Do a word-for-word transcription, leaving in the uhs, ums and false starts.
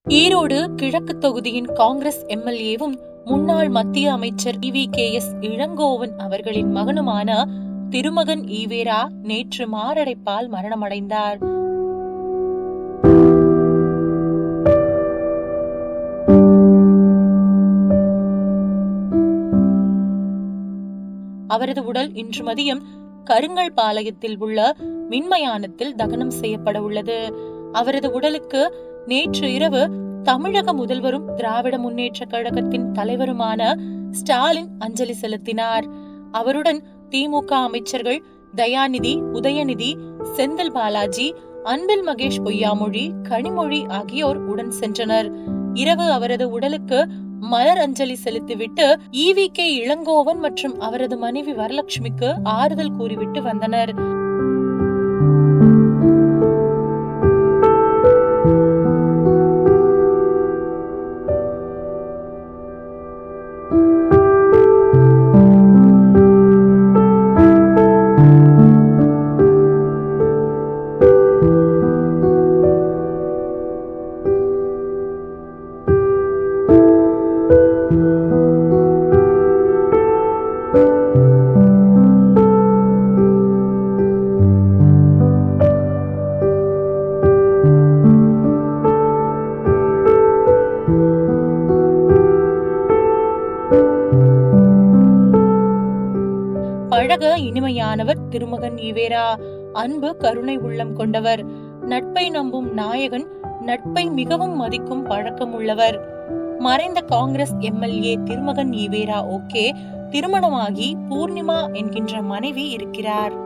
ஈரோடு கிழக்கு தொகுதியின் காங்கிரஸ் எம்எல்ஏவும் முன்னாள் மத்திய அமைச்சர் E V K S Elangovan அவர்களின் மகனுமான திருமகன் ஈவேரா நேற்று மாரடைப்பால் மரணமடைந்தார். அவரது உடல் இன்று மதியம் கருங்கல் பாளையத்தில் உள்ள மின்மயானத்தில் தகனம் செய்யப்பட உள்ளது. அவரது உடலுக்கு நேற்று இரவு தமிழக முதல்வரும் திராவிட முன்னேற்ற கழகத்தின் தலைவருமான ஸ்டாலின் அஞ்சலி செலுத்தினார். அவருடன் திமுக அமைச்சர்கள் தயாநிதி, உதயநிதி, செந்தில் பாலாஜி, அன்பில் மகேஷ் பொய்யாமொழி, கனிமொழி ஆகியோர் உடன் சென்றனர். இரவு அவரது உடலுக்கு மலர் அஞ்சலி செலுத்திவிட்டு இ வி கே இளங்கோவன் மற்றும் அவரது மனைவி வரலட்சுமிக்கு ஆறுதல் கூறிவிட்டு வந்தனர். பழக இனிமையானவர் திருமகன் ஈவேரா. அன்பு கருணை உள்ளம் கொண்டவர். நட்பை நம்பும் நாயகன். நட்பை மிகவும் மதிக்கும் பழக்கம் உள்ளவர். மறைந்த காங்கிரஸ் எம்எல்ஏ திருமகன் ஈவேரா ஓகே திருமணமாகி பூர்ணிமா என்கின்ற மனைவி இருக்கிறார்.